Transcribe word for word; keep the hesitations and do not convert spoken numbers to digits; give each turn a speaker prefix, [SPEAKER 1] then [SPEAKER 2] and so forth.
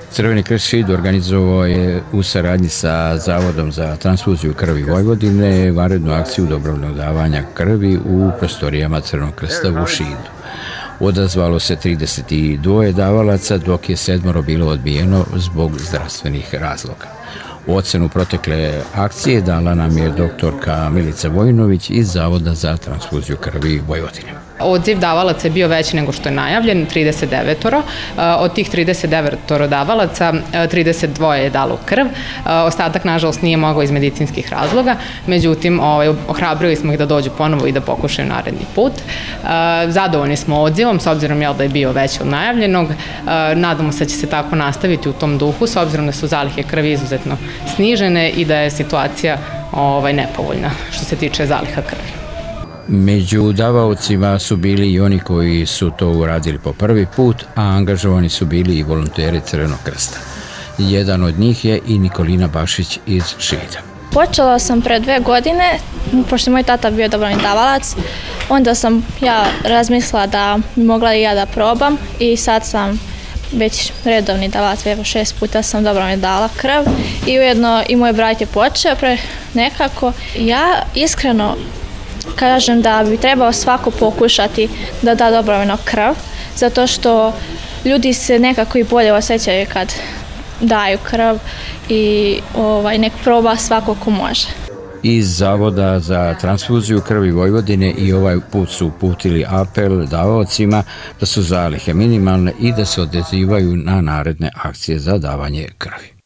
[SPEAKER 1] Crveni krst Šid organizovao je u saradnji sa Zavodom za transfuziju krvi Vojvodine vanrednu akciju dobrovoljnog davanja krvi u prostorijama Crvenog krsta u Šidu. Odazvalo se trideset dva davalaca, dok je sedmoro bilo odbijeno zbog zdravstvenih razloga. Ocenu protekle akcije dala nam je doktorka Milica Vojinović iz Zavoda za transfuziju krvi Vojvodine.
[SPEAKER 2] Odziv davalaca je bio veći nego što je najavljen, trideset devet. Od tih trideset devet davalaca, trideset dva je dalo krv. Ostatak, nažalost, nije mogao iz medicinskih razloga. Međutim, ohrabrili smo ih da dođu ponovo i da pokušaju naredni put. Zadovoljni smo odzivom, s obzirom da je bio veći od najavljenog. Nadamo se da će se tako nastaviti u tom duhu, s obzirom da su zalihe krvi izuzetno snižene i da je situacija nepovoljna što se tiče zaliha krvi.
[SPEAKER 1] Među davaocima su bili i oni koji su to uradili po prvi put, a angažovani su bili i volonteri Crvenog krsta. Jedan od njih je i Nikolina Bašić iz Šida.
[SPEAKER 3] Počela sam pre dve godine, pošto je moj tata bio dobrovoljni davalac, onda sam ja razmislila da bi mogla i ja da probam i sad sam već redovni davalac, evo šest puta sam dobrovoljno dala krv i ujedno i moj brat je počeo pre nekako. Ja iskreno kažem da bi trebao svako pokušati da da dobrovoljno krv, zato što ljudi se nekako i bolje osjećaju kad daju krv i ovaj, nek proba svako ko može.
[SPEAKER 1] Iz Zavoda za transfuziju krvi Vojvodine i ovaj put su uputili apel davaocima da su zalihe minimalne i da se odazivaju na naredne akcije za davanje krvi.